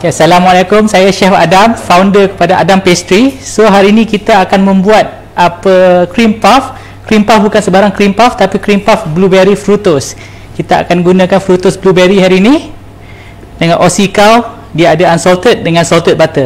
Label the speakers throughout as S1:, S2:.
S1: Okay, Assalamualaikum, saya Chef Adam, founder kepada Adam Pastry. So hari ini kita akan membuat cream puff. Cream puff bukan sebarang cream puff, tapi cream puff blueberry fructose. Kita akan gunakan fructose blueberry hari ini dengan Aussie cow. Dia ada unsalted dengan salted butter.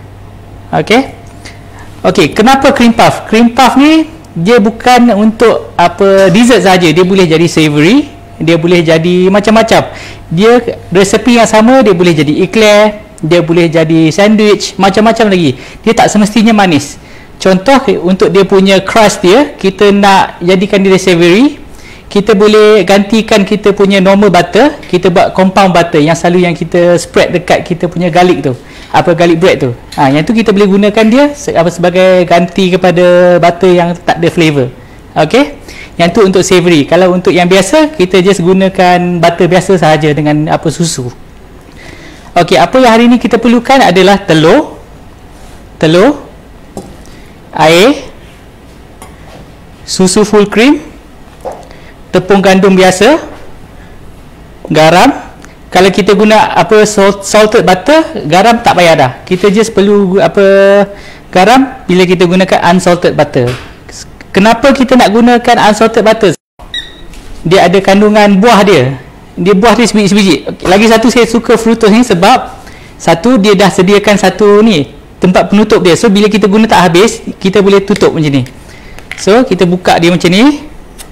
S1: Okey, kenapa cream puff? Cream puff ni dia bukan untuk dessert saja. Dia boleh jadi savory, dia boleh jadi macam-macam. Dia resepi yang sama, dia boleh jadi eclair, dia boleh jadi sandwich, macam-macam lagi. Dia tak semestinya manis. Contoh, untuk dia punya crust dia, kita nak jadikan dia savory, kita boleh gantikan kita punya normal butter, kita buat compound butter yang selalu yang kita spread dekat kita punya garlic tu, garlic bread tu. Yang tu kita boleh gunakan dia sebagai ganti kepada butter yang tak ada flavor. Okey, yang tu untuk savory. Kalau untuk yang biasa, kita just gunakan butter biasa sahaja dengan susu. Okey, apa yang hari ni kita perlukan adalah telur, air, susu full cream, tepung gandum biasa, garam. Kalau kita guna salted butter, garam tak payah dah. Kita just perlu garam bila kita gunakan unsalted butter. Kenapa kita nak gunakan unsalted butter? Dia ada kandungan buah dia. Buah dia sebiji-sebiji. Lagi satu, saya suka fructose ni sebab satu, dia dah sediakan satu ni tempat penutup dia. So bila kita guna tak habis, kita boleh tutup macam ni. So kita buka dia macam ni.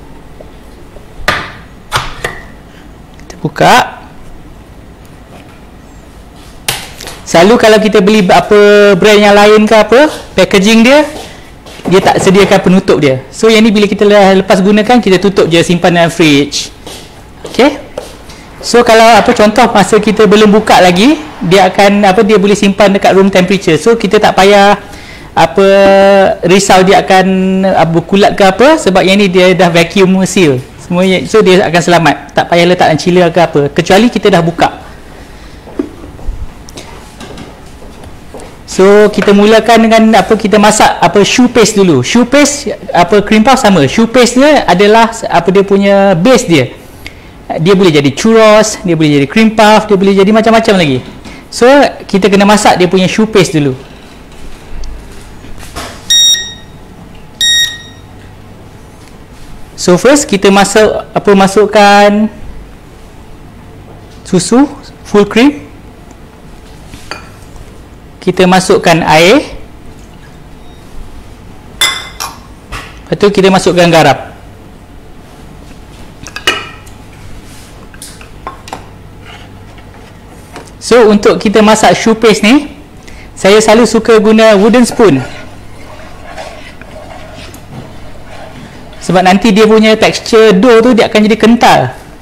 S1: Kita buka. Selalu kalau kita beli brand yang lain ke packaging dia tak sediakan penutup dia. So yang ni bila kita lepas gunakan, kita tutup je, simpan dalam fridge. Okey. So kalau contoh masa kita belum buka lagi, dia akan dia boleh simpan dekat room temperature. So kita tak payah risau dia akan berkulat ke sebab yang ni dia dah vacuum seal semuanya. So dia akan selamat. Tak payah letak dalam chiller ke kecuali kita dah buka. So kita mulakan dengan kita masak choux paste dulu. Choux paste cream puff sama. Choux paste dia adalah dia punya base dia. Dia boleh jadi churros, dia boleh jadi cream puff, dia boleh jadi macam-macam lagi. So kita kena masak dia punya choux paste dulu. So first kita masukkan susu full cream. Kita masukkan air. Lepas tu kita masukkan garam. So untuk kita masak choux paste ni, saya selalu suka guna wooden spoon. Sebab nanti dia punya tekstur dough tu dia akan jadi kental.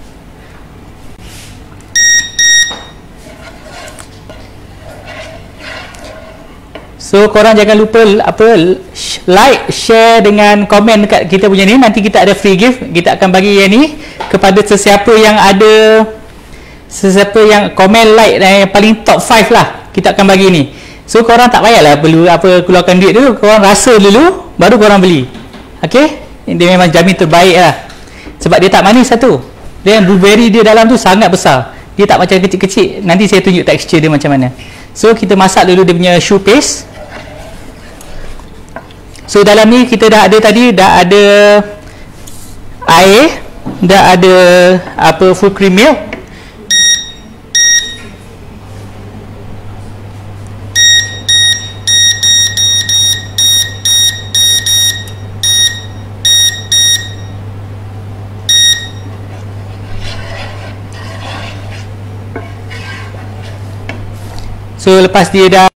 S1: So korang jangan lupa like, share dengan komen dekat kita punya ni. Nanti kita ada free gift. Kita akan bagi yang ni kepada sesiapa yang komen like dan yang paling top 5 lah. Kita akan bagi ni. So korang tak payahlah perlu keluarkan duit dulu. Korang rasa dulu baru korang beli. Okey? Dia memang jamin terbaik lah. Sebab dia tak manis satu. Dan blueberry dia dalam tu sangat besar. Dia tak macam kecil-kecil. Nanti saya tunjuk tekstur dia macam mana. So kita masak dulu dia punya choux paste. So dalam ni kita dah ada air, dah ada full cream milk. So lepas dia dah,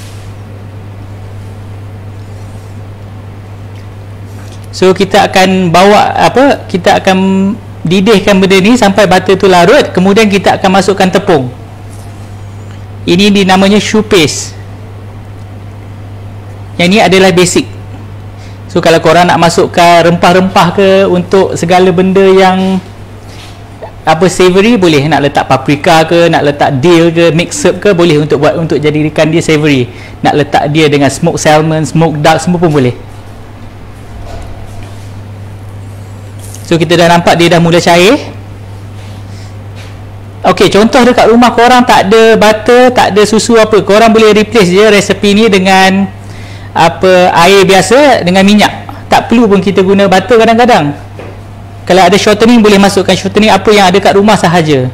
S1: so kita akan kita akan didihkan benda ni sampai butter tu larut. Kemudian kita akan masukkan tepung. Ini dinamanya choux paste. Yang ni adalah basic. So kalau korang nak masukkan rempah-rempah ke untuk segala benda yang savory, boleh. Nak letak paprika ke, nak letak dill ke, mix herb ke, boleh untuk jadikan dia savory. Nak letak dia dengan smoked salmon, smoked duck, semua pun boleh. So kita dah nampak dia dah mula cair. Okey, contoh dekat rumah korang tak ada butter, tak ada susu apa, korang boleh replace je resepi ni dengan apa, air biasa dengan minyak. Tak perlu pun kita guna butter kadang-kadang. Kalau ada shortening, boleh masukkan shortening apa yang ada kat rumah sahaja.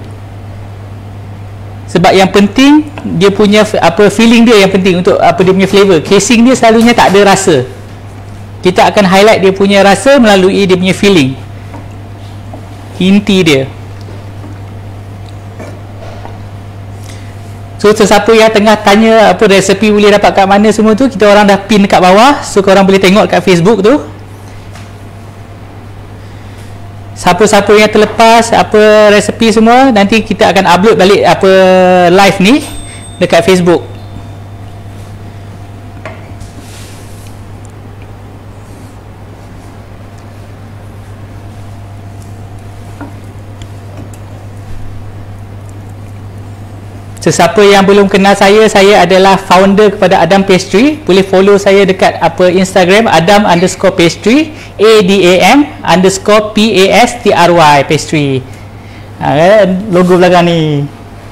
S1: Sebab yang penting dia punya apa, feeling dia yang penting untuk apa, dia punya flavor. Casing dia selalunya tak ada rasa. Kita akan highlight dia punya rasa melalui dia punya feeling, inti dia. So sesiapa yang tengah tanya apa resepi boleh dapat kat mana semua tu, kita orang dah pin dekat bawah, so korang boleh tengok kat Facebook tu. Siapa-siapa yang terlepas apa resepi semua, nanti kita akan upload balik apa live ni dekat Facebook. Sesiapa yang belum kenal saya adalah founder kepada Adam Pastry. Boleh follow saya dekat apa Instagram, Adam_Pastry, ADAM_PASTRY Pastry. Logo belakang ni.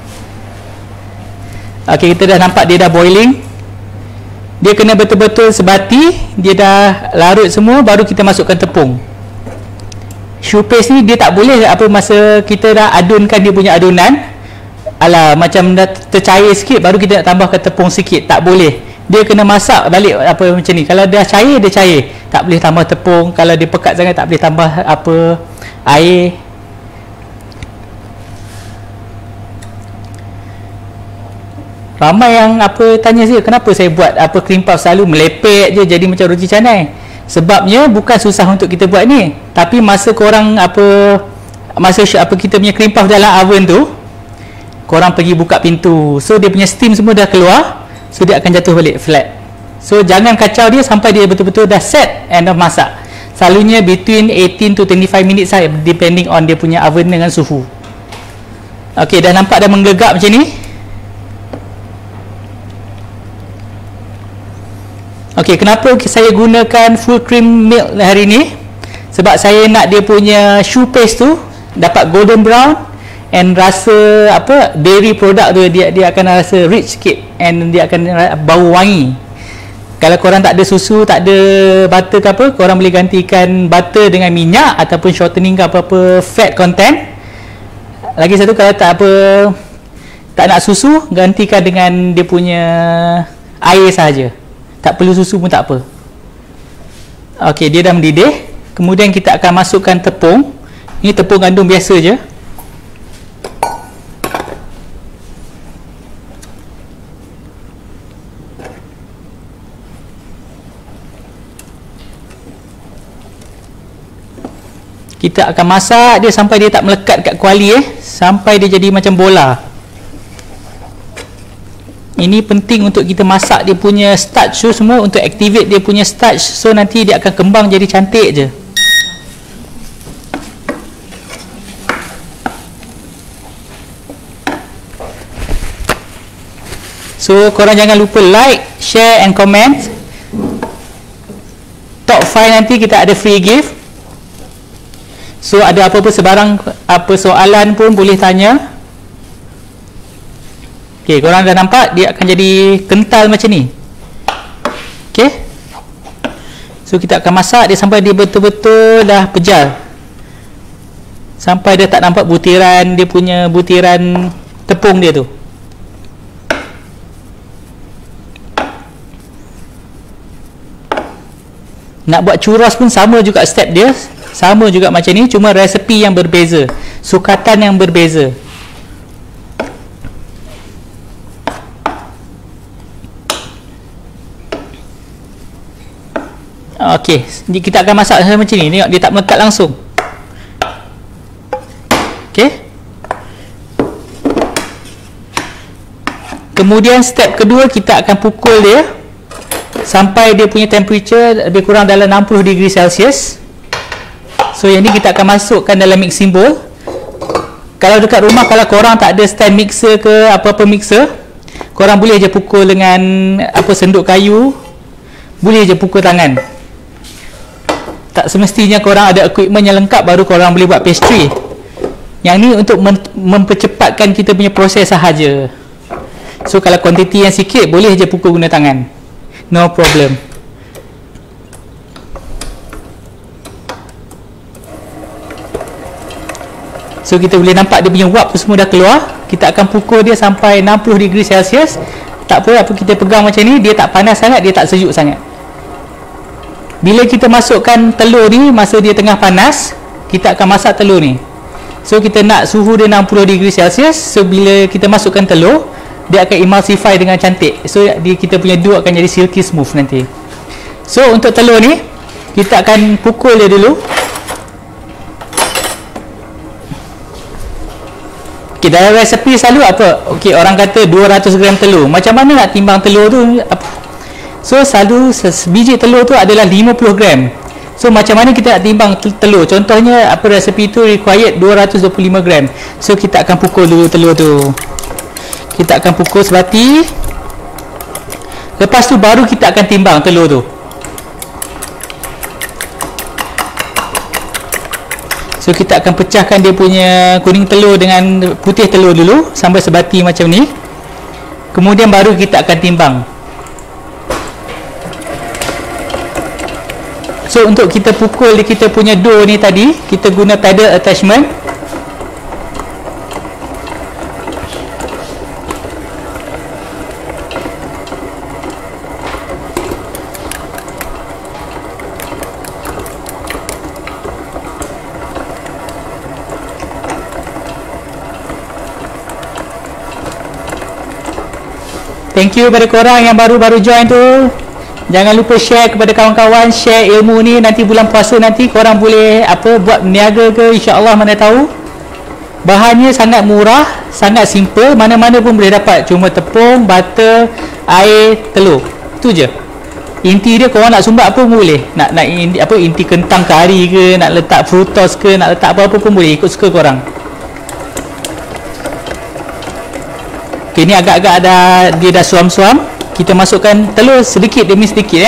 S1: Okey, kita dah nampak dia dah boiling. Dia kena betul-betul sebati, dia dah larut semua, baru kita masukkan tepung. Choux paste ni dia tak boleh apa masa kita dah adunkan dia punya adunan, alah macam dah tercair sikit baru kita nak tambahkan tepung sikit, tak boleh. Dia kena masak balik apa macam ni. Kalau dah cair, dia cair, tak boleh tambah tepung. Kalau dia pekat sangat, tak boleh tambah apa air. Ramai yang apa tanya saya, kenapa saya buat apa cream puff selalu melepet je jadi macam roti canai. Sebabnya bukan susah untuk kita buat ni, tapi masa korang apa, masa apa kita punya cream puff dalam oven tu, korang pergi buka pintu, so dia punya steam semua dah keluar, so dia akan jatuh balik flat. So jangan kacau dia sampai dia betul-betul dah set and dah masak. Selalunya between 18 to 25 minutes saja, depending on dia punya oven dengan suhu. Okey, dah nampak dah menggelegak macam ni. Okey, kenapa saya gunakan full cream milk hari ni? Sebab saya nak dia punya choux paste tu dapat golden brown, and rasa apa dairy product tu dia akan rasa rich sikit, and dia akan bau wangi. Kalau korang tak ada susu, tak ada butter ke apa, korang boleh gantikan butter dengan minyak ataupun shortening ke apa-apa fat content. Lagi satu, kalau tak apa, tak nak susu, gantikan dengan dia punya air sahaja, tak perlu susu pun tak apa. Okey, dia dah mendidih. Kemudian kita akan masukkan tepung. Ini tepung gandum biasa je. Kita akan masak dia sampai dia tak melekat kat kuali, sampai dia jadi macam bola. Ini penting untuk kita masak dia punya starch tu semua, untuk activate dia punya starch, so nanti dia akan kembang jadi cantik je. So korang jangan lupa like, share and comment. Top 5 nanti kita ada free gift. So ada apa-apa sebarang apa soalan pun boleh tanya. Okey, korang dah nampak dia akan jadi kental macam ni. Okey, so kita akan masak dia sampai dia betul-betul dah pejal, sampai dia tak nampak butiran, dia punya butiran tepung dia tu. Nak buat churros pun sama juga step dia, sama juga macam ni, cuma resepi yang berbeza, sukatan yang berbeza. Okey, kita akan masak macam ni. Tengok dia tak melekat langsung. Okey. Kemudian step kedua, kita akan pukul dia sampai dia punya temperature lebih kurang dalam 60 degree Celsius. So yang ni kita akan masukkan dalam mixing bowl. Kalau dekat rumah, kalau korang tak ada stand mixer ke apa-apa mixer, korang boleh je pukul dengan apa senduk kayu, boleh je pukul tangan. Tak semestinya korang ada equipment yang lengkap baru korang boleh buat pastry. Yang ni untuk mempercepatkan kita punya proses sahaja. So kalau kuantiti yang sikit, boleh je pukul guna tangan, no problem. So kita boleh nampak dia punya wap semua dah keluar. Kita akan pukul dia sampai 60 degree Celsius. Tak apa kita pegang macam ni, dia tak panas sangat, dia tak sejuk sangat. Bila kita masukkan telur ni, masa dia tengah panas, kita akan masak telur ni. So kita nak suhu dia 60 degree Celsius. So bila kita masukkan telur, dia akan emulsify dengan cantik. So kita punya dough akan jadi silky smooth nanti. So untuk telur ni, kita akan pukul dia dulu. Okay, dalam resepi selalu apa? Okay, orang kata 200 gram telur. Macam mana nak timbang telur tu? So selalu sebiji telur tu adalah 50 gram. So macam mana kita nak timbang telur? Contohnya apa, resepi tu required 225 gram. So kita akan pukul dulu telur tu. Kita akan pukul sebati. Lepas tu baru kita akan timbang telur tu. So kita akan pecahkan dia punya kuning telur dengan putih telur dulu sampai sebati macam ni. Kemudian baru kita akan timbang. So untuk kita pukul kita punya dough ni tadi, kita guna paddle attachment. Thank you kepada korang yang baru-baru join tu. Jangan lupa share kepada kawan-kawan, share ilmu ni. Nanti bulan puasa nanti korang boleh buat niaga ke, insya-Allah, mana tahu. Bahannya sangat murah, sangat simple, mana-mana pun boleh dapat. Cuma tepung, butter, air, telur. Itu je. Inti dia korang nak sumbat apa pun boleh. Nak inti kentang kari ke, nak letak fructose ke, nak letak apa-apa pun boleh, ikut suka korang. Okay, ni agak-agak dia dah suam-suam. Kita masukkan telur sedikit demi sedikit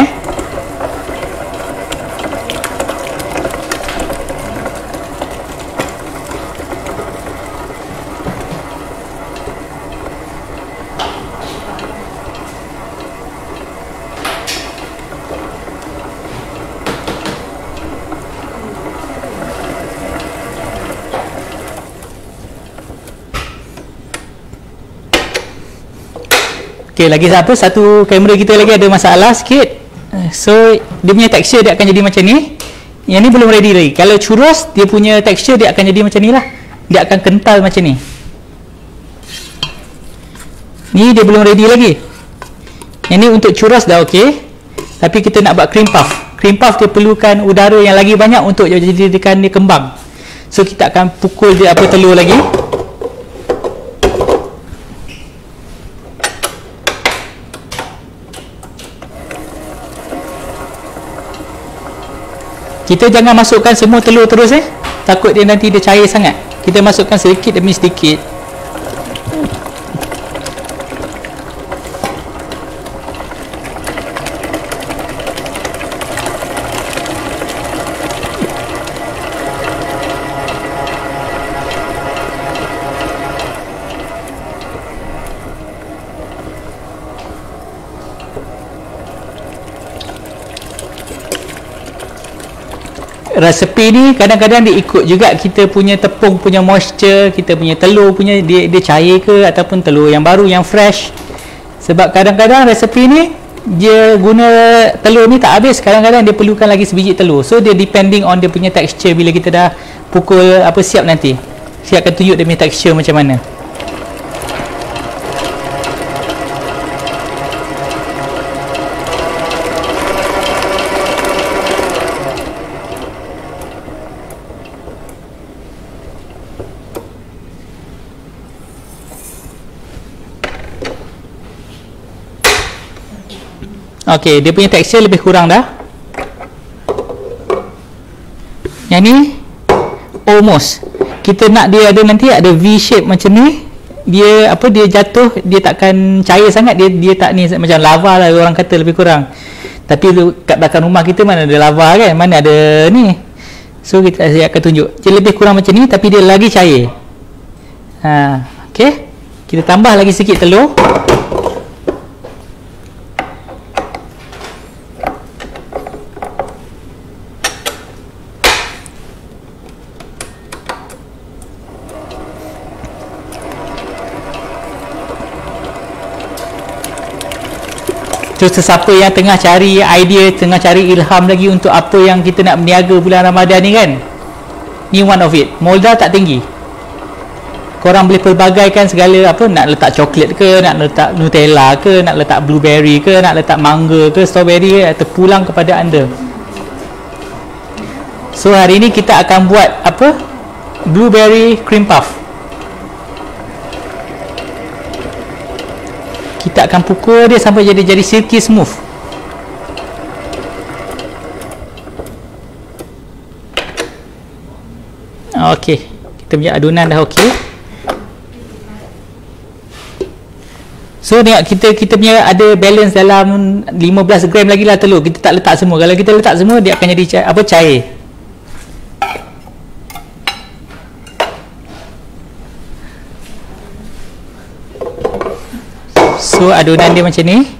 S1: Okay, lagi satu kamera kita lagi ada masalah sikit. So dia punya texture dia akan jadi macam ni. Yang ni belum ready lagi. Kalau churros, dia punya texture dia akan jadi macam ni lah. Dia akan kental macam ni. Ni dia belum ready lagi. Yang ni untuk churros dah okey. Tapi kita nak buat cream puff. Cream puff dia perlukan udara yang lagi banyak untuk jadikan dia kembang. So kita akan pukul dia telur lagi. Kita jangan masukkan semua telur terus takut dia nanti dia cair sangat. Kita masukkan sedikit demi sedikit. Resepi ni kadang-kadang dia ikut juga kita punya tepung punya moisture, kita punya telur punya dia cair ke, ataupun telur yang baru yang fresh. Sebab kadang-kadang resepi ni dia guna telur ni tak habis, kadang-kadang dia perlukan lagi sebiji telur. So dia depending on dia punya texture. Bila kita dah pukul siap nanti, saya akan tunjuk dia punya texture macam mana. Okey, dia punya tekstur lebih kurang dah. Yang ni almost. Kita nak dia ada nanti ada V shape macam ni. Dia dia jatuh, dia takkan cair sangat, dia tak ni macam lava lah orang kata lebih kurang. Tapi kat belakang rumah kita mana ada lava kan, mana ada ni. So saya akan tunjuk. Dia lebih kurang macam ni tapi dia lagi cair. Okey, kita tambah lagi sikit telur. Terus sesiapa yang tengah cari idea, tengah cari ilham lagi untuk apa yang kita nak berniaga bulan Ramadan ni kan, ni one of it. Molda tak tinggi, korang boleh pelbagaikan segala, apa nak letak coklat ke, nak letak Nutella ke, nak letak blueberry ke, nak letak mangga ke, strawberry ke, terpulang kepada anda. So hari ni kita akan buat apa, blueberry cream puff. Kita akan pukul dia sampai jadi silky smooth. Okey, kita punya adunan dah okey. So tengok, kita punya ada balance dalam 15 gram lagi lah telur. Kita tak letak semua. Kalau kita letak semua, dia akan jadi cair. So adunan dia macam ni.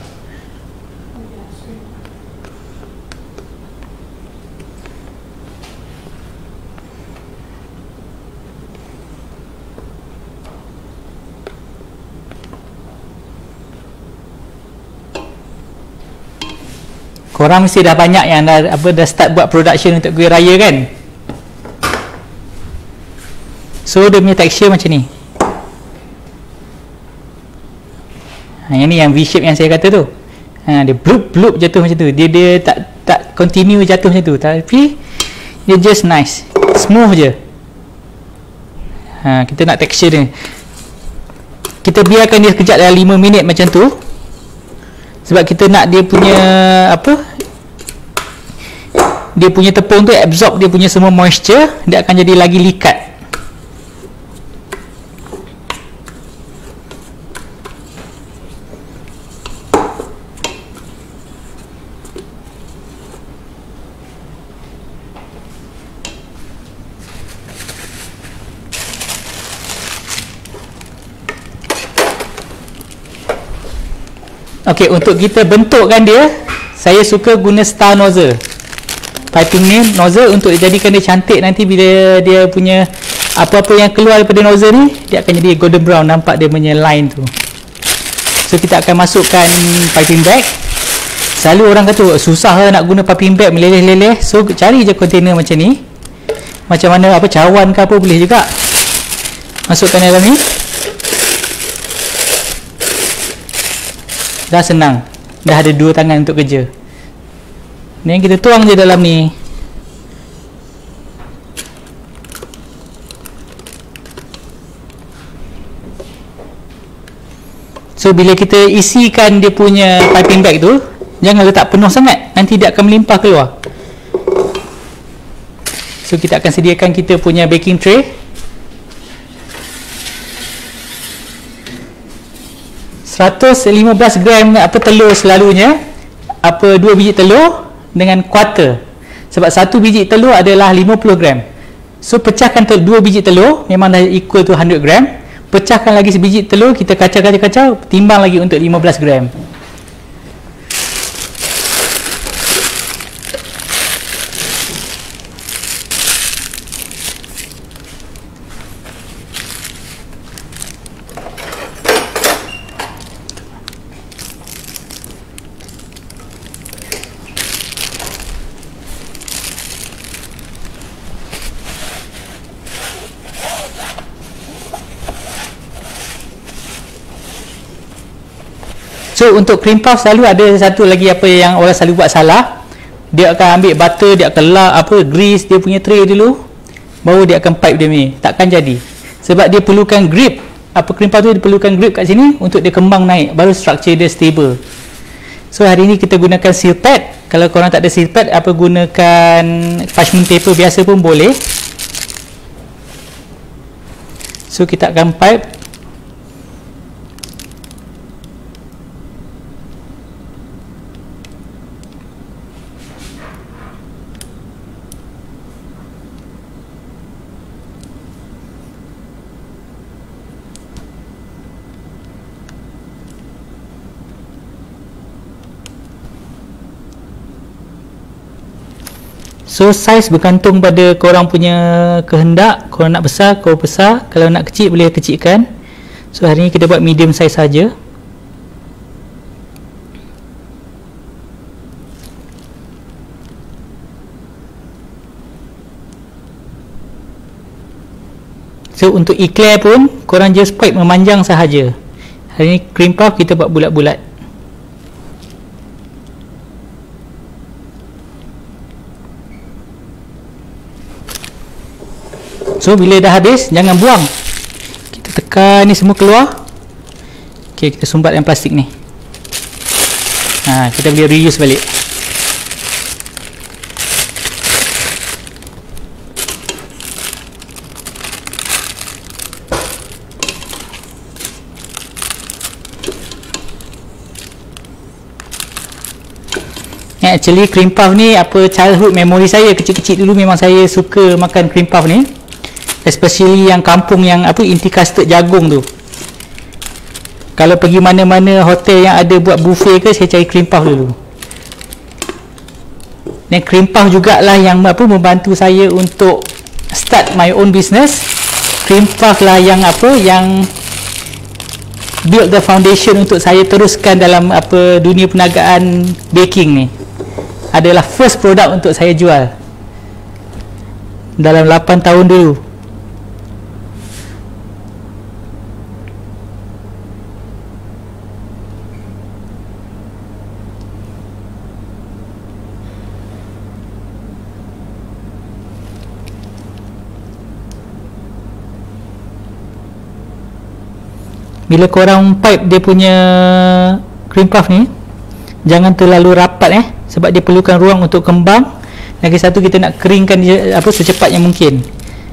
S1: Korang mesti dah banyak yang dah start buat production untuk kuih raya kan. So dia punya texture macam ni. Yang ni yang V-shape yang saya kata tu. Dia bloop jatuh macam tu. Dia tak continue jatuh macam tu, tapi dia just nice, smooth je. Kita nak texture dia, kita biarkan dia sekejap dalam 5 minit macam tu. Sebab kita nak dia punya apa, dia punya tepung tu absorb dia punya semua moisture. Dia akan jadi lagi likat. Okey, untuk kita bentukkan dia, saya suka guna star nozzle. Piping ni nozzle untuk jadikan dia cantik. Nanti bila dia punya apa-apa yang keluar daripada nozzle ni, dia akan jadi golden brown. Nampak dia punya line tu. So kita akan masukkan piping bag. Selalu orang kata susah lah nak guna piping bag, meleleh-leleh. So cari je container macam ni. Macam mana, apa, cawan ke apa boleh juga. Masukkan dalam ni. Dah senang. Dah ada 2 tangan untuk kerja. Ni kita tuang je dalam ni. So bila kita isikan dia punya piping bag tu, jangan letak penuh sangat, nanti dia akan melimpah keluar. So kita akan sediakan kita punya baking tray. 115 gram apa telur selalunya, apa 2 biji telur dengan quarter. Sebab 1 biji telur adalah 50 gram. So pecahkan 2 biji telur, memang dah equal to 100 gram. Pecahkan lagi sebiji telur, kita kacau, timbang lagi untuk 15 gram. So untuk cream puff selalu ada satu lagi apa yang orang selalu buat salah. Dia akan ambil butter, dia akan grease dia punya tray dulu, baru dia akan pipe dia ni. Takkan jadi. Sebab dia perlukan grip. Apa cream puff tu dia perlukan grip kat sini untuk dia kembang naik, baru structure dia stable. So hari ni kita gunakan seal pad. Kalau korang tak ada seal pad, apa gunakan parchment paper biasa pun boleh. So kita akan pipe. So size bergantung pada korang punya kehendak. Korang nak besar, korang besar. Kalau nak kecil, boleh kecilkan. So hari ni kita buat medium size saja. So untuk eclair pun korang just pipe memanjang sahaja. Hari ni cream puff kita buat bulat-bulat. So bila dah habis, jangan buang. Kita tekan ni semua keluar. Ok, kita sumbat yang plastik ni. Kita boleh reuse balik. Actually cream puff ni childhood memory saya. Kecil-kecil dulu memang saya suka makan cream puff ni, especially yang kampung yang inti custard jagung tu. Kalau pergi mana-mana hotel yang ada buat buffet ke, saya cari cream puff dulu. Dan cream puff jugalah yang membantu saya untuk start my own business. Cream puff lah yang build the foundation untuk saya teruskan dalam dunia perniagaan baking ni. Adalah first product untuk saya jual dalam 8 tahun dulu. Bila korang pipe dia punya cream puff ni, jangan terlalu rapat sebab dia perlukan ruang untuk kembang. Lagi satu, kita nak keringkan dia secepatnya mungkin.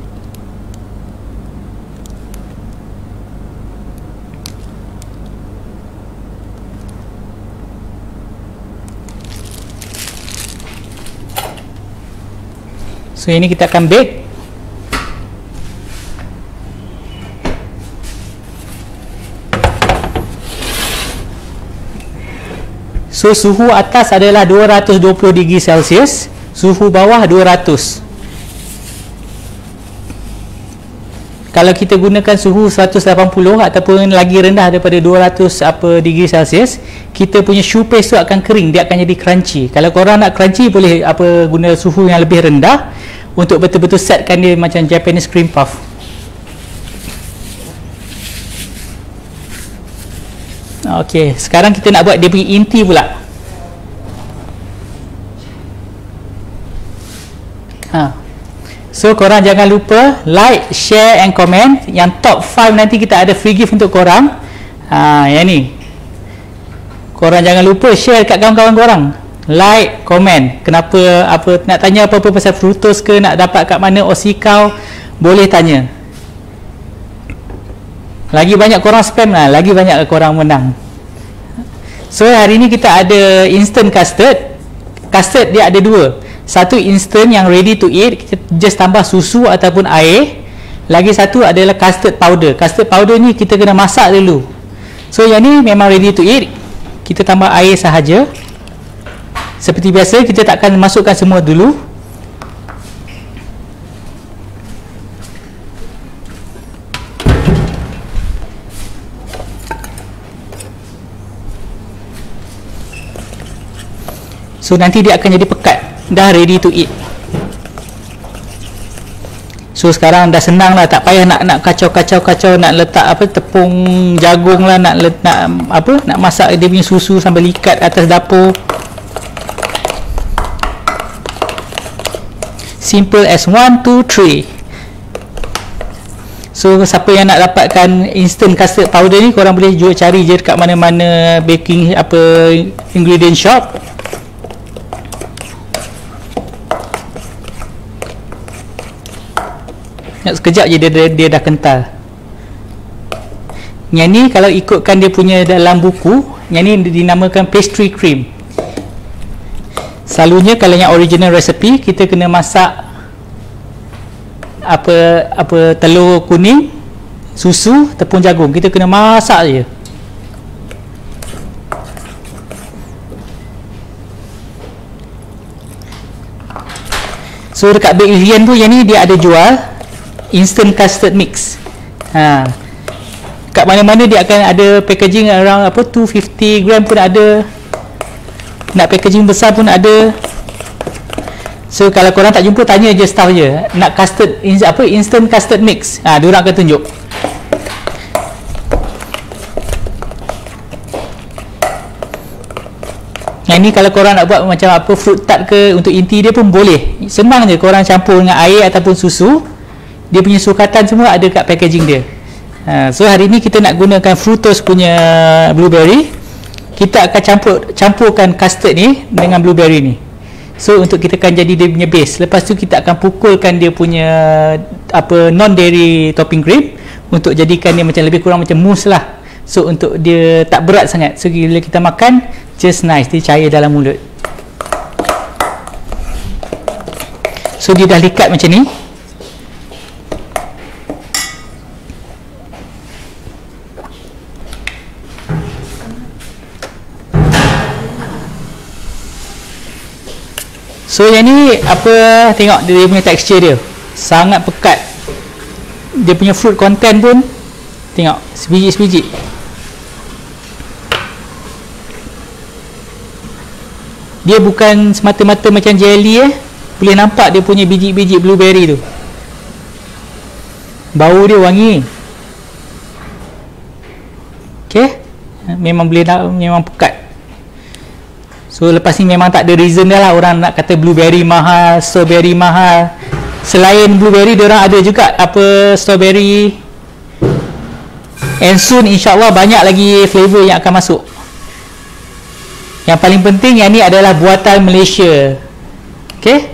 S1: So ini kita akan bake. So suhu atas adalah 220 degree Celsius, suhu bawah 200. Kalau kita gunakan suhu 180 ataupun lagi rendah daripada 200 degree Celsius, kita punya choux paste tu akan kering, dia akan jadi crunchy. Kalau korang nak crunchy, boleh guna suhu yang lebih rendah untuk betul-betul setkan dia macam Japanese cream puff. Okey, sekarang kita nak buat dia punya inti pula. So korang jangan lupa like, share and comment. Yang top 5 nanti kita ada free gift untuk korang. Yang ni. Korang jangan lupa share kat kawan-kawan korang. Like, comment. Kenapa, nak tanya apa-apa pasal Frutos ke, nak dapat kat mana Osikau, boleh tanya. Lagi banyak korang spam lah, lagi banyak korang menang. So hari ni kita ada instant custard. Custard dia ada dua. Satu instant yang ready to eat, kita just tambah susu ataupun air. Lagi satu adalah custard powder. Custard powder ni kita kena masak dulu. So yang ni memang ready to eat. Kita tambah air sahaja. Seperti biasa, kita takkan masukkan semua dulu. So nanti dia akan jadi pekat. Dah ready to eat. So sekarang dah senang lah, tak payah nak kacau-kacau, nak letak tepung jagung lah, nak masak dia punya susu sampai likat atas dapur. Simple as 1, 2, 3. So siapa yang nak dapatkan instant custard powder ni, korang boleh cari je dekat mana-mana baking ingredient shop. Sekejap je dia dah kental. Yang ni kalau ikutkan dia punya dalam buku, yang ni dinamakan pastry cream. Selalunya kalau yang original recipe, kita kena masak telur kuning, susu, tepung jagung. Kita kena masak je. So dekat Bake with Ian tu, yang ni dia ada jual instant custard mix. Kat mana-mana dia akan ada packaging around 250 gram pun ada, nak packaging besar pun ada. So kalau korang tak jumpa, tanya je staff je, nak custard instant custard mix, diorang akan tunjuk. Yang ni kalau korang nak buat macam fruit tart ke untuk inti dia pun boleh, senang je, korang campur dengan air ataupun susu, dia punya sukatan semua ada kat packaging dia. So hari ni kita nak gunakan Fructose punya blueberry. Kita akan campurkan custard ni dengan blueberry ni. So untuk kita akan jadi dia punya base. Lepas tu kita akan pukulkan dia punya non dairy topping cream untuk jadikan dia macam lebih kurang macam mousse lah. So untuk dia tak berat sangat, so bila kita makan just nice, dia cair dalam mulut. So dia dah likat macam ni. So yang ni tengok dia punya tekstur dia sangat pekat. Dia punya fruit content pun tengok sebiji-sebiji. Dia bukan semata-mata macam jelly boleh nampak dia punya biji-biji blueberry tu. Bau dia wangi. Okey, memang pekat. So lepas ni memang tak ada reason dah lah orang nak kata blueberry mahal, strawberry mahal. Selain blueberry, diorang ada juga strawberry, and soon insyaAllah banyak lagi flavor yang akan masuk. Yang paling penting yang ni adalah buatan Malaysia. Okay,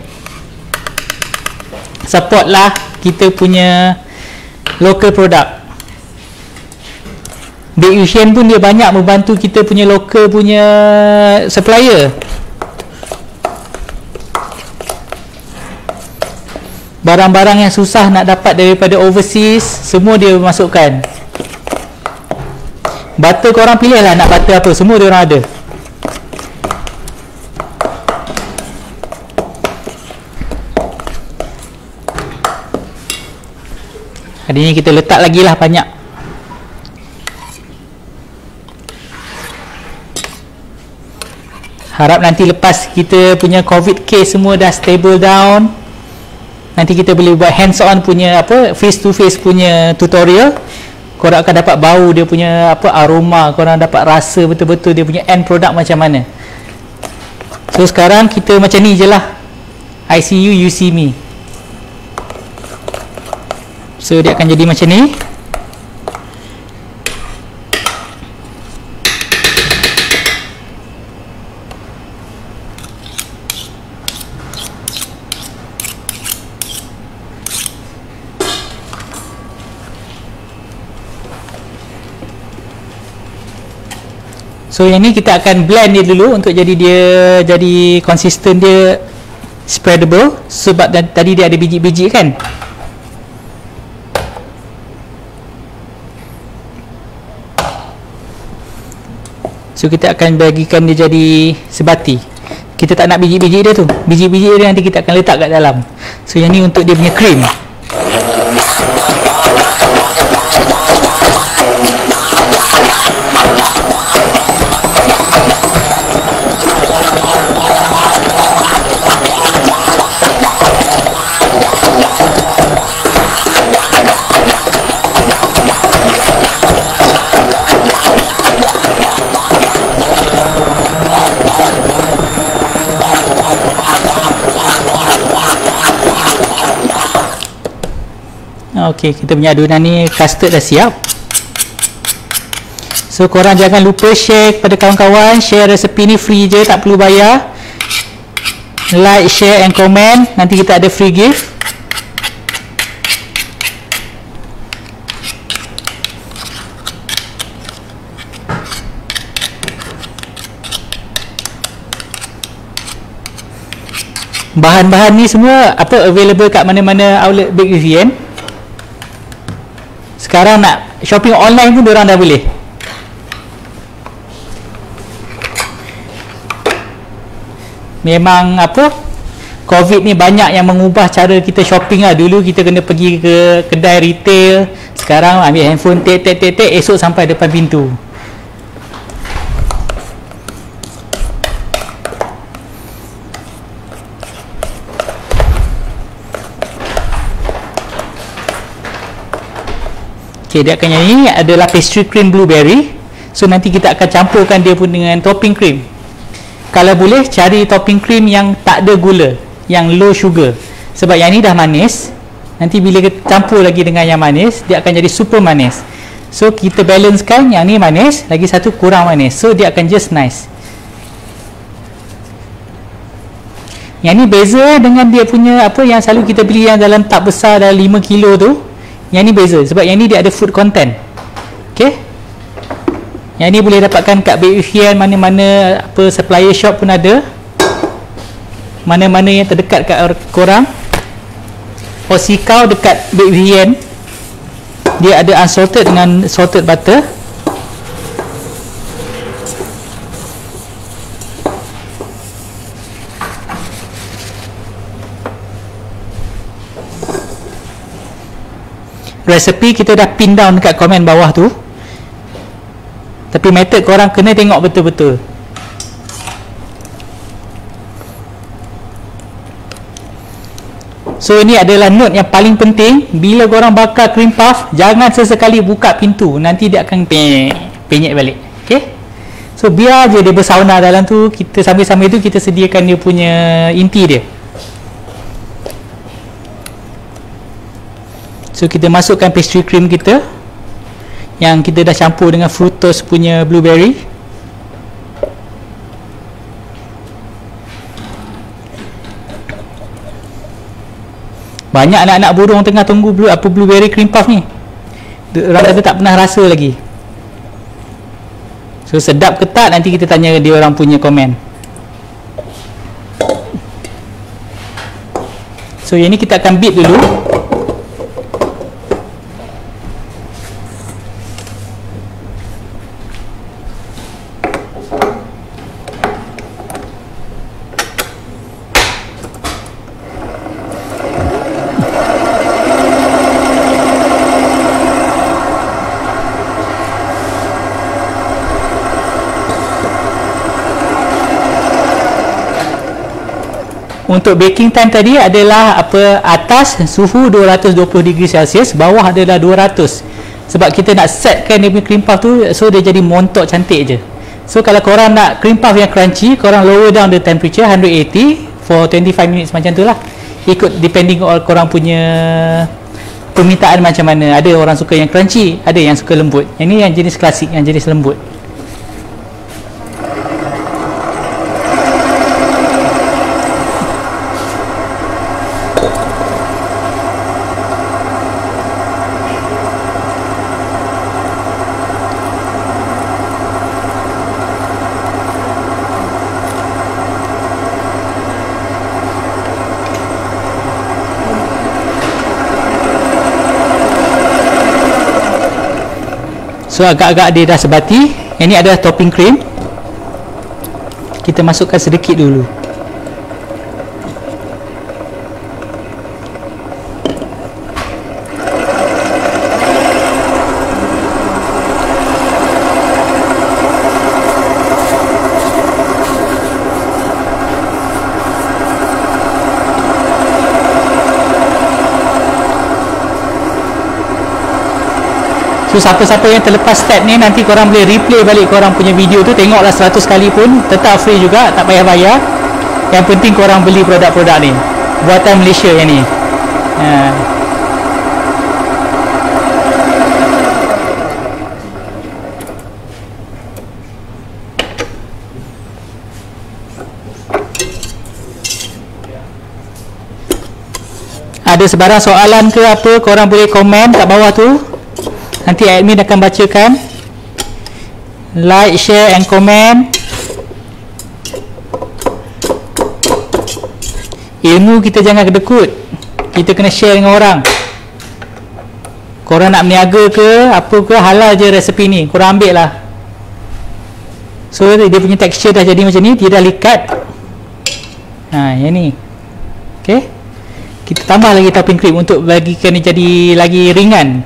S1: support lah kita punya local product. Bake with Ian pun dia banyak membantu kita punya local punya supplier. Barang-barang yang susah nak dapat daripada overseas, semua dia masukkan. Butter korang pilih lah nak butter apa, semua dia orang ada. Hari ni kita letak lagi lah banyak. Harap nanti lepas kita punya COVID case semua dah stable down, nanti kita boleh buat hands on punya face to face punya tutorial. Korang akan dapat bau dia punya aroma, korang dapat rasa betul-betul dia punya end product macam mana. So sekarang kita macam ni je lah, I see you, you see me. So dia akan jadi macam ni. So yang ni kita akan blend dia dulu untuk jadi konsisten dia spreadable, sebab tadi dia ada biji-biji kan. So kita akan bagikan dia jadi sebati. Kita tak nak biji-biji dia tu, biji-biji dia nanti kita akan letak kat dalam. So yang ni untuk dia punya cream. Okey, kita punya adunan ni custard dah siap. So korang jangan lupa share kepada kawan-kawan. Share resepi ni free je, tak perlu bayar. Like, share and comment. Nanti kita ada free gift. Bahan-bahan ni semua available kat mana-mana outlet Bake with Ian. Sekarang nak shopping online pun diorang dah boleh. Memang COVID ni banyak yang mengubah cara kita shopping lah. Dulu kita kena pergi ke kedai retail, sekarang ambil handphone tek, esok sampai depan pintu. Okay, dia akan nyanyi adalah pastry cream blueberry. So nanti kita akan campurkan dia pun dengan topping cream. Kalau boleh cari topping cream yang tak ada gula, yang low sugar, sebab yang ni dah manis. Nanti bila kita campur lagi dengan yang manis, dia akan jadi super manis. So kita balancekan, yang ni manis, lagi satu kurang manis, so dia akan just nice. Yang ni beza dengan dia punya apa yang selalu kita beli yang dalam tub besar dalam 5 kilo tu. Yang ni beza sebab yang ni dia ada food content. Okay, yang ni boleh dapatkan kat BFN, mana-mana apa supplier shop pun ada, mana-mana yang terdekat kat korang. Osikau dekat BFN, dia ada unsalted dengan salted butter. Resepi kita dah pin down dekat komen bawah tu, tapi method korang kena tengok betul-betul. So ini adalah note yang paling penting. Bila korang bakar cream puff, jangan sesekali buka pintu, nanti dia akan penyek balik. Okay, so biar je dia bersauna dalam tu. Kita sambil-sambil tu kita sediakan dia punya inti dia. So kita masukkan pastry cream kita yang kita dah campur dengan fructose punya blueberry. Banyak anak-anak burung tengah tunggu blueberry cream puff ni. Orang kata tak pernah rasa lagi. So sedap ke tak, nanti kita tanya dia orang punya komen. So yang ni kita akan beat dulu. Untuk baking time tadi adalah apa, atas suhu 220 degree Celsius, bawah adalah 200. Sebab kita nak setkan dia punya cream puff tu, so dia jadi montok cantik je. So kalau korang nak cream puff yang crunchy, korang lower down the temperature 180 for 25 minutes macam tu lah. Ikut depending on korang punya permintaan macam mana. Ada orang suka yang crunchy, ada yang suka lembut. Yang ni yang jenis klasik, yang jenis lembut. So agak-agak dia dah sebati. Yang ni adalah topping cream. Kita masukkan sedikit dulu. So siapa-siapa yang terlepas step ni, nanti korang boleh replay balik korang punya video tu, tengoklah 100 kali pun, tetap free juga, tak payah bayar. Yang penting korang beli produk-produk ni, buatan Malaysia yang ni. Ada sebarang soalan ke apa, korang boleh komen kat bawah tu. Nanti admin akan bacakan. Like, share and comment. Ilmu kita jangan kedekut. Kita kena share dengan orang. Korang nak berniaga ke apa ke, halal je resepi ni, korang ambil lah. So dia punya texture dah jadi macam ni, dia dah likat. Yang ni Okey, kita tambah lagi topping cream untuk bagikan dia jadi lagi ringan,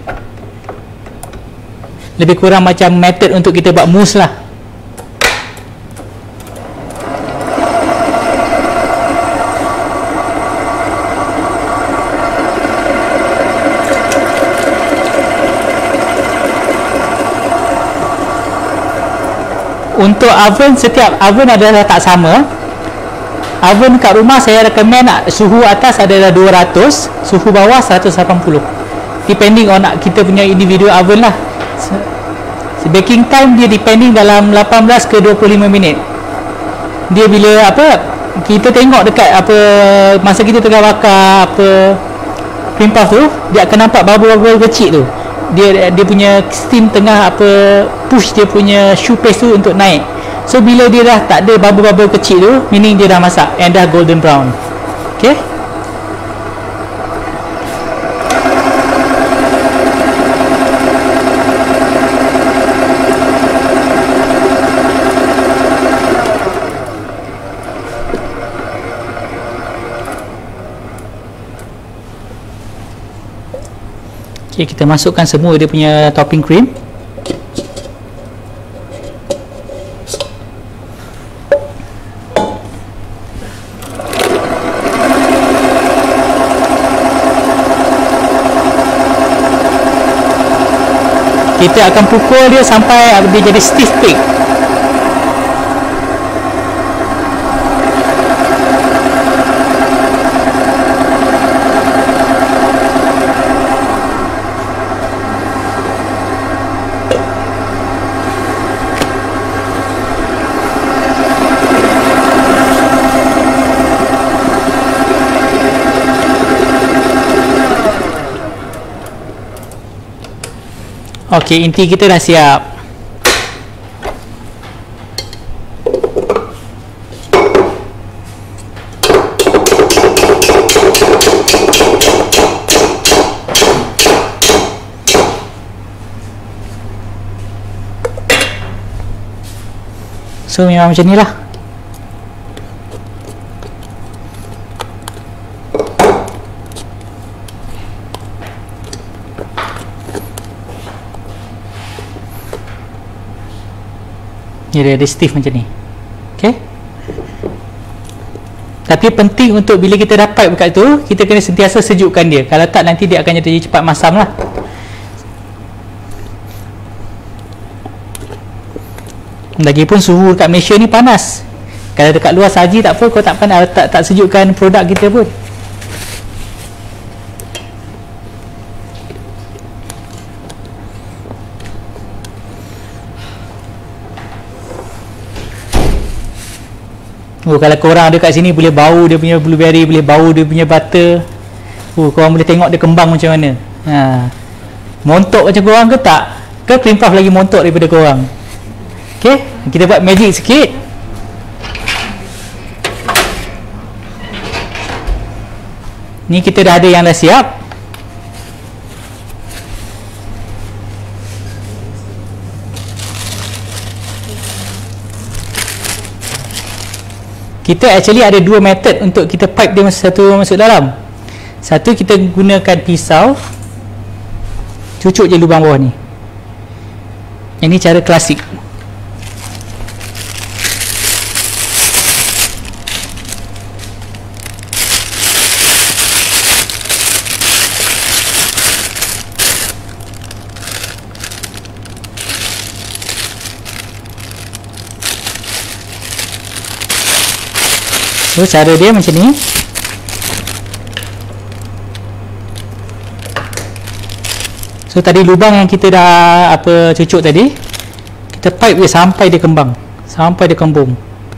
S1: lebih kurang macam method untuk kita buat mousse lah. Untuk oven, setiap oven adalah tak sama. Oven kat rumah saya recommend suhu atas adalah 200, suhu bawah 180, depending on kita punya individual oven lah. Baking time dia depending dalam 18 ke 25 minit. Dia bila apa, kita tengok dekat apa, masa kita tengah bakar apa cream puff tu, dia akan nampak bubble-bubble kecil tu. Dia punya steam tengah apa push dia punya choux paste tu untuk naik. So bila dia dah tak ada bubble-bubble kecil tu, meaning dia dah masak and dah golden brown. Okay, okay, kita masukkan semua dia punya topping cream. Kita akan pukul dia sampai dia jadi stiff cake. Okey, inti kita dah siap. So memang macam ni lah. Dia ada stiff macam ni. Okay, tapi penting untuk bila kita dapat bukat tu, kita kena sentiasa sejukkan dia. Kalau tak, nanti dia akan jadi cepat masam lah. Lagipun suhu kat Malaysia ni panas. Kalau dekat luar saji tak apa, kau tak panas, tak sejukkan produk kita pun. Oh, kalau korang ada kat sini boleh bau dia punya blueberry, boleh bau dia punya butter. Oh, korang boleh tengok dia kembang macam mana. Montok macam korang ke tak? Ke cream puff lagi montok daripada korang? Okay, kita buat magic sikit. Ni kita dah ada yang dah siap. Kita actually ada dua method untuk kita pipe dia masuk dalam. Satu, kita gunakan pisau, cucuk je lubang bawah ni. Ini cara klasik. So cara dia macam ni. So tadi lubang yang kita dah apa cucuk tadi, kita pipe dia sampai dia kembang, sampai dia kembung.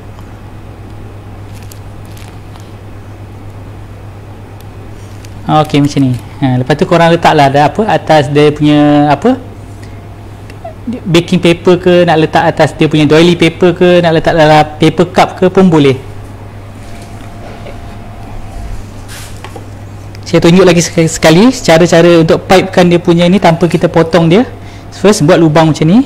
S1: Okey, macam ni. Lepas tu korang letaklah ada apa atas dia punya apa baking paper ke, nak letak atas dia punya doily paper ke, nak letak dalam paper cup ke pun boleh. Saya tunjuk lagi sekali cara-cara untuk pipekan dia punya ni tanpa kita potong dia. First, buat lubang macam ni,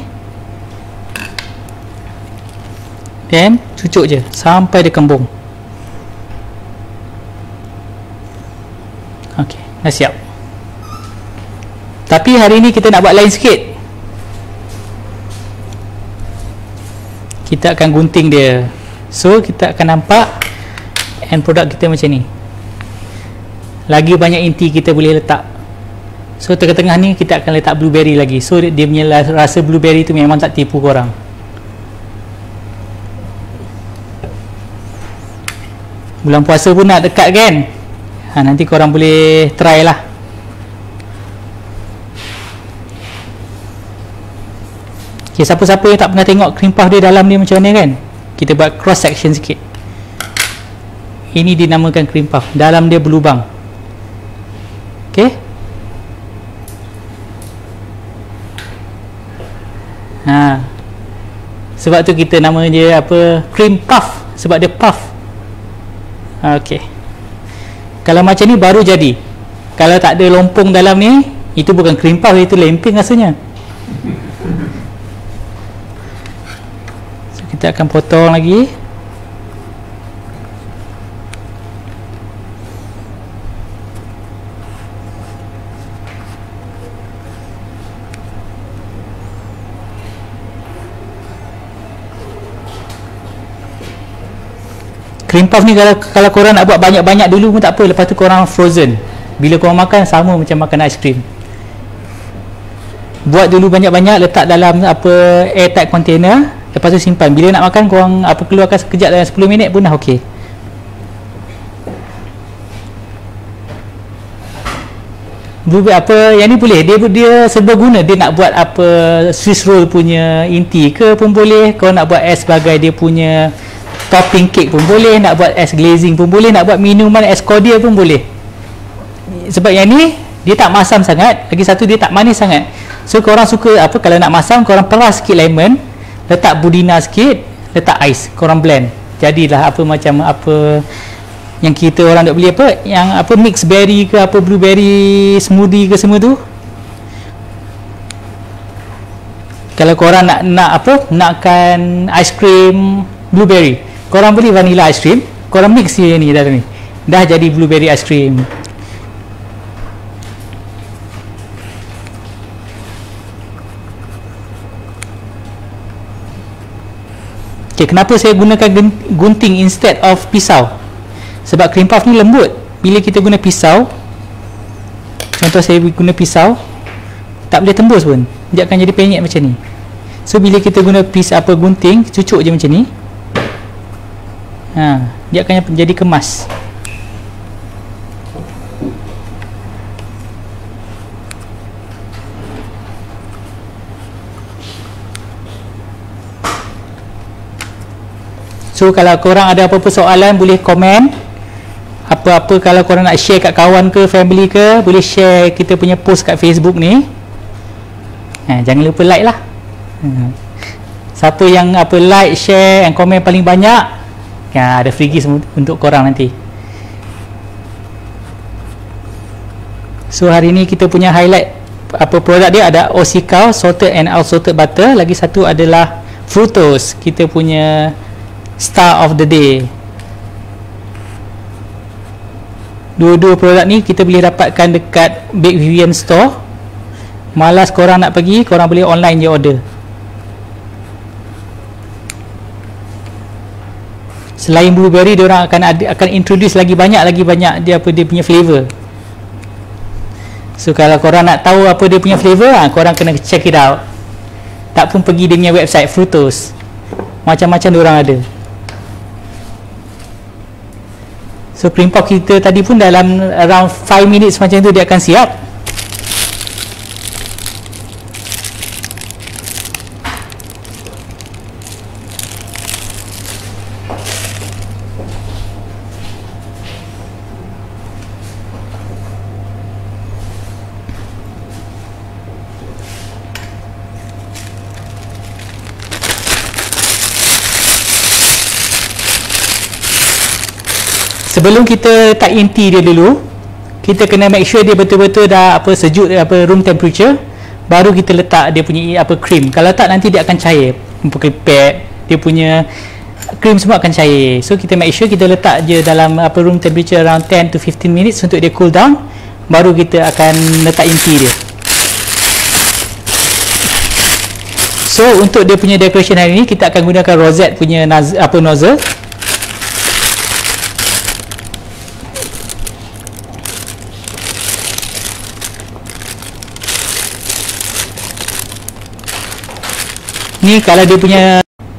S1: then cucuk je sampai dia kembung. Okey, dah siap. Tapi hari ni kita nak buat lain sikit. Kita akan gunting dia. So kita akan nampak end product kita macam ni. Lagi banyak inti kita boleh letak. So tengah-tengah ni kita akan letak blueberry lagi. So dia punya rasa blueberry tu memang tak tipu korang. Bulan puasa pun nak dekat kan. Nanti korang boleh try lah. Okay, siapa-siapa yang tak pernah tengok cream puff dia dalam dia macam mana kan, kita buat cross section sikit. Ini dinamakan cream puff. Dalam dia berlubang. Okay. Sebab tu kita nama dia apa, cream puff, sebab dia puff. Okay. Kalau macam ni baru jadi. Kalau tak ada lompong dalam ni, itu bukan cream puff, itu lemping rasanya. So, kita akan potong lagi. Cream puff ni kalau korang nak buat banyak-banyak dulu pun tak apa, lepas tu korang frozen. Bila korang makan sama macam makan aiskrim. Buat dulu banyak-banyak, letak dalam apa airtight container, lepas tu simpan. Bila nak makan korang apa keluarkan sekejap dalam 10 minit pun dah okey. Apa yang ni boleh, dia serbaguna. Dia nak buat apa Swiss roll punya inti ke pun boleh. Kau nak buat es sebagai dia punya topping cake pun boleh, nak buat es glazing pun boleh, nak buat minuman es cordial pun boleh. Sebab yang ni dia tak masam sangat, lagi satu dia tak manis sangat. So korang suka apa, kalau nak masam korang peras sikit lemon, letak budina sikit, letak ais, korang blend. Jadilah apa macam apa yang kita orang duk beli apa, yang apa mix berry ke apa blueberry smoothie ke semua tu. Kalau korang nakkan aiskrim blueberry, korang beli vanilla ice cream, korang mix dia ni dalam ni, dah jadi blueberry ice cream. Okay, kenapa saya gunakan gunting instead of pisau? Sebab cream puff ni lembut. Bila kita guna pisau, contoh saya guna pisau, tak boleh tembus pun, dia akan jadi penyek macam ni. So bila kita guna gunting, cucuk je macam ni, dia akan jadi kemas. So kalau korang ada apa-apa soalan boleh komen. Apa-apa kalau korang nak share kat kawan ke family ke, boleh share kita punya post kat Facebook ni. Jangan lupa like lah. Siapa yang like, share and komen paling banyak, ada free gift untuk korang nanti. So hari ni kita punya highlight apa produk dia, ada Osikau salted and unsalted butter, lagi satu adalah Fructose, kita punya star of the day. Dua-dua produk ni kita boleh dapatkan dekat Bake Vivian Store. Malas korang nak pergi, korang boleh online je order. Selain blueberry, diorang akan introduce lagi banyak dia punya flavor. So kalau korang nak tahu apa dia punya flavor, korang kena check it out. Tak pun pergi dia punya website Fructose, macam-macam diorang ada. So cream puff kita tadi pun dalam around 5 minutes macam tu dia akan siap. Sebelum kita letak inti dia dulu, kita kena make sure dia betul-betul dah sejuk, room temperature, baru kita letak dia punya cream. Kalau tak nanti dia akan cair. Pakai pad, dia punya cream semua akan cair. So kita make sure kita letak je dalam room temperature around 10 to 15 minutes untuk dia cool down. baru kita akan letak inti dia. So untuk dia punya decoration hari ni, kita akan gunakan rosette punya nozzle. Ni kalau dia punya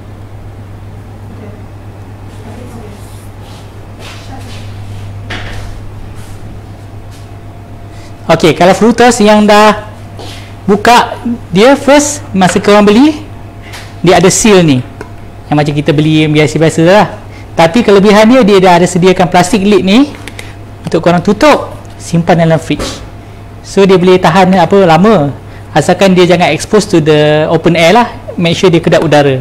S1: okey, kalau frutos yang dah buka, dia first masa korang beli, dia ada seal ni yang macam kita beli biasa-biasa lah. Tapi kelebihan dia dah ada sediakan plastik lid ni untuk korang tutup, simpan dalam fridge. So dia boleh tahan lama, asalkan dia jangan expose to the open air lah. Make sure dia kedap udara.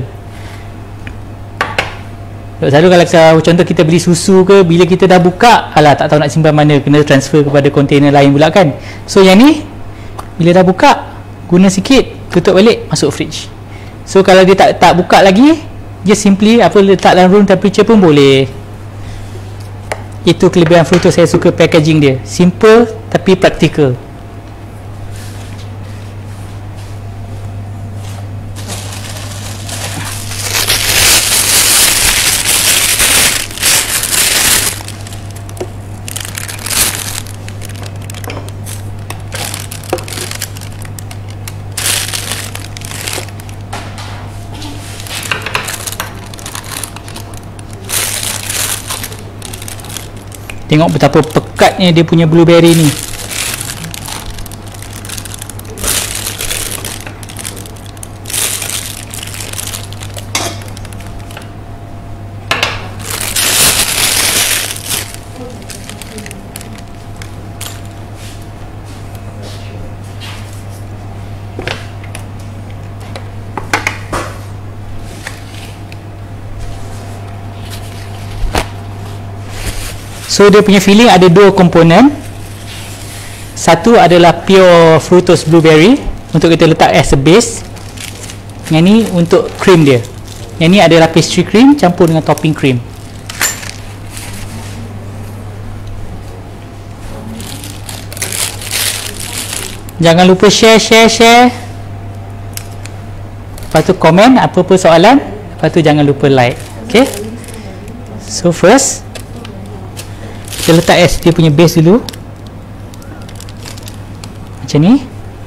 S1: Selalu kalau contoh kita beli susu ke, bila kita dah buka, alah tak tahu nak simpan mana, kena transfer kepada kontainer lain pula kan. So yang ni bila dah buka, guna sikit, tutup balik, masuk fridge. So kalau dia tak buka lagi, just simply letak dalam room temperature pun boleh. Itu kelebihan Frutos. Saya suka packaging dia, simple tapi praktikal. Tengok betapa pekatnya dia punya blueberry ni. So dia punya filling ada dua komponen. Satu adalah pure Frutos blueberry untuk kita letak as a base. Yang ni untuk cream dia. Yang ni adalah pastry cream campur dengan topping cream. Jangan lupa share. Lepas tu komen apa-apa soalan. Lepas tu jangan lupa like. Okay. So first kita letak dia punya base dulu macam ni.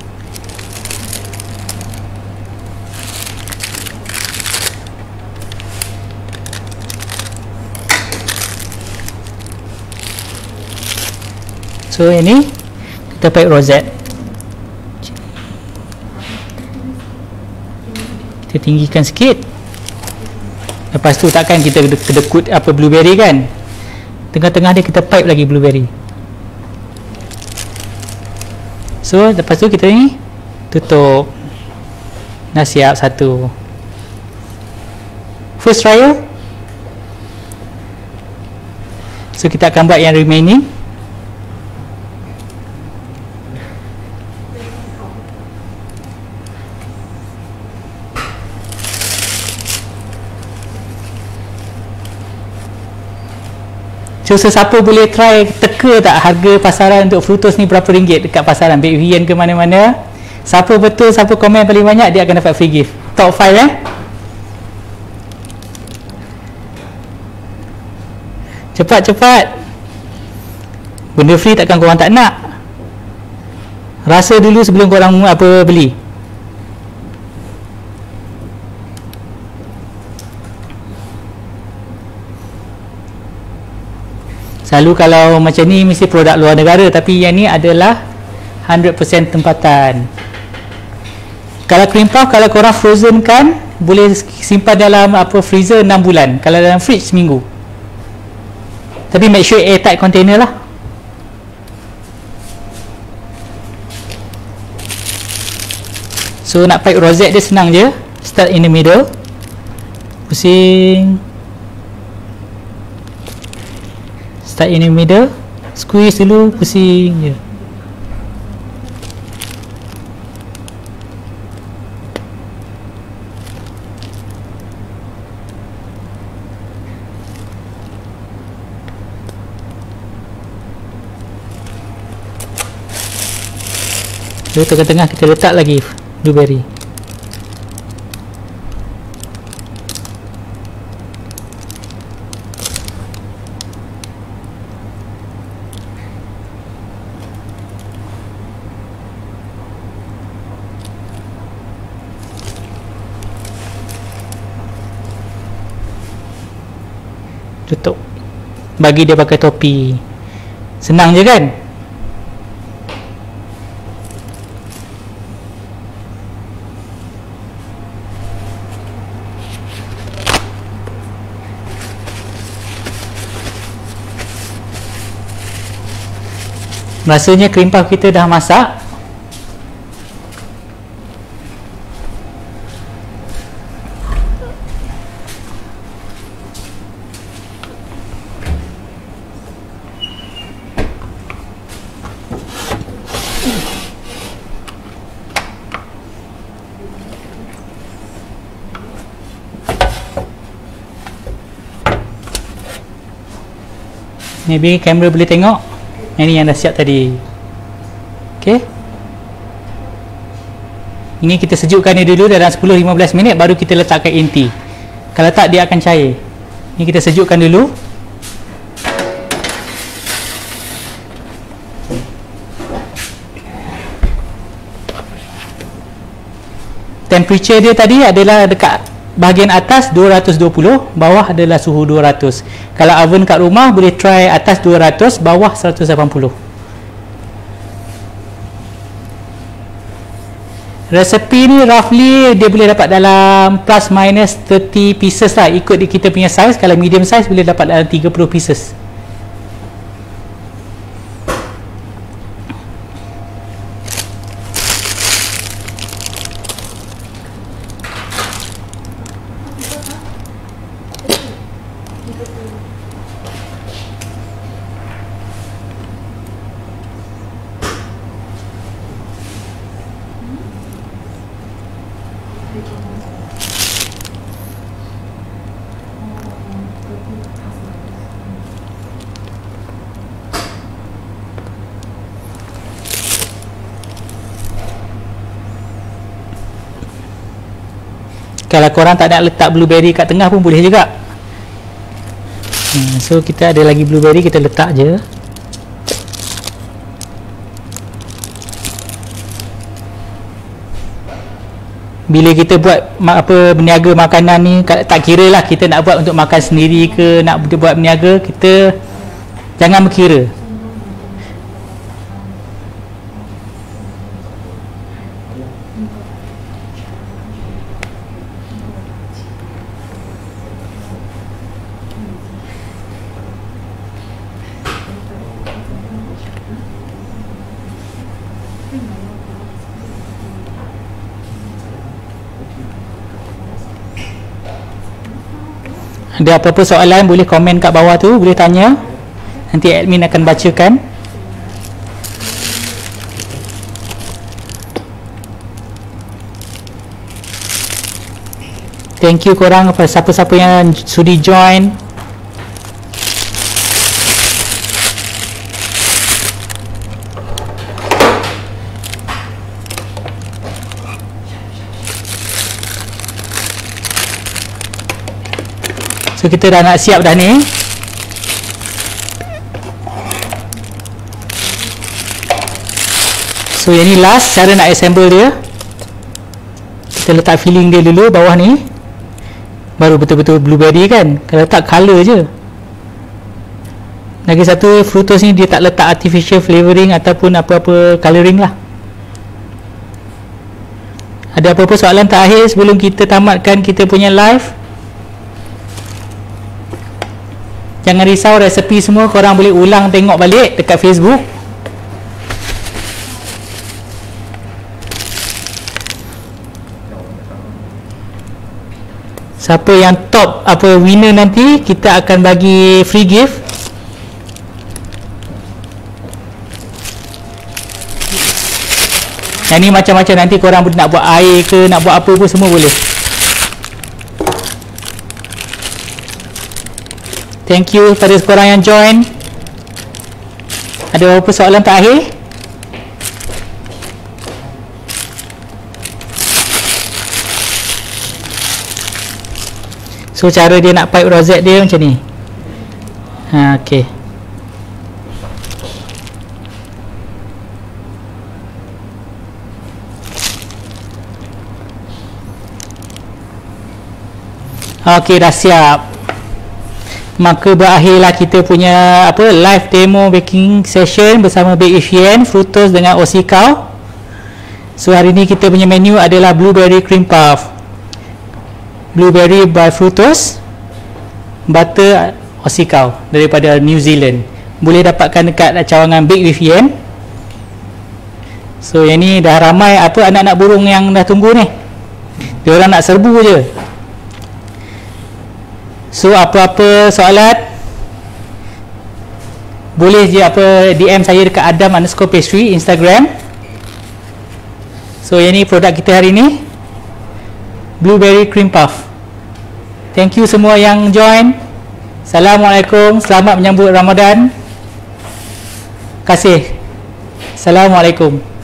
S1: So yang ni kita pakai rosette, kita tinggikan sikit. Lepas tu takkan kita kedekut blueberry kan, tengah-tengah dia kita pipe lagi blueberry. So lepas tu kita ni tutup. Dah siap satu. First trial. So kita akan buat yang remaining. So sesiapa boleh try teka tak harga pasaran untuk Frutos ni berapa ringgit dekat pasaran Bake Vian ke mana-mana. Siapa betul, siapa komen paling banyak, dia akan dapat free gift. Top 5 Cepat. Benda free takkan korang tak nak. Rasa dulu sebelum korang beli. Selalu kalau macam ni mesti produk luar negara, tapi yang ni adalah 100% tempatan. Kalau cream puff, kalau korang frozen kan, boleh simpan dalam freezer 6 bulan. Kalau dalam fridge seminggu. Tapi make sure airtight container lah. So nak pipe rosette dia senang je. Start in the middle, pusing. Start in the middle, squeeze dulu, pusing je. So tengah-tengah kita letak lagi blueberry. Tutup, bagi dia pakai topi. Senang je kan? Rasanya cream puff kita dah masak. Maybe kamera boleh tengok. Ini yang dah siap tadi. Okay, ini kita sejukkan dia dulu dalam 10-15 minit, baru kita letakkan inti. Kalau tak, dia akan cair. Ini kita sejukkan dulu. Temperature dia tadi adalah dekat bahagian atas 220, bawah adalah suhu 200. Kalau oven kat rumah boleh try atas 200, bawah 180. Resepi ni roughly dia boleh dapat dalam plus minus 30 pieces lah, ikut kita punya size. Kalau medium size boleh dapat dalam 30 pieces. Kalau korang tak nak letak blueberry kat tengah pun boleh juga. So kita ada lagi blueberry, kita letak je. Bila kita buat berniaga makanan ni, tak kira lah kita nak buat untuk makan sendiri ke nak buat berniaga, kita jangan berkira. Ada apa-apa soalan boleh komen kat bawah tu, boleh tanya. Nanti admin akan bacakan. Thank you korang kepada siapa-siapa yang sudi join. So kita dah nak siap dah ni. So yang ni last cara nak assemble dia. Kita letak filling dia dulu bawah ni, baru betul-betul blueberry kan. Kalau letak colour je. Lagi satu, fructose ni dia tak letak artificial flavouring ataupun apa-apa colouring lah. Ada apa-apa soalan terakhir sebelum kita tamatkan kita punya live? Jangan risau, resepi semua korang boleh ulang tengok balik dekat Facebook. Siapa yang top winner nanti, kita akan bagi free gift. Yang ni macam-macam, nanti korang nak buat air ke, nak buat apa pun semua boleh. Thank you pada korang yang join. Ada apa soalan terakhir? So cara dia nak pipe rosette dia macam ni. Okey. Okey, dah siap. Maka berakhirlah kita punya live demo baking session bersama Bake with Yen, Fructose dengan Osikau. So hari ni kita punya menu adalah blueberry cream puff, blueberry by Fructose, butter Osikau daripada New Zealand. Boleh dapatkan dekat cawangan Bake with Yen. So yang ni dah ramai anak-anak burung yang dah tunggu ni. Dia orang nak serbu je. So apa-apa soalan boleh je DM saya dekat Adam_pastry Instagram. So yang ni produk kita hari ni, blueberry cream puff. Thank you semua yang join. Assalamualaikum, selamat menyambut Ramadan. Terima kasih. Assalamualaikum.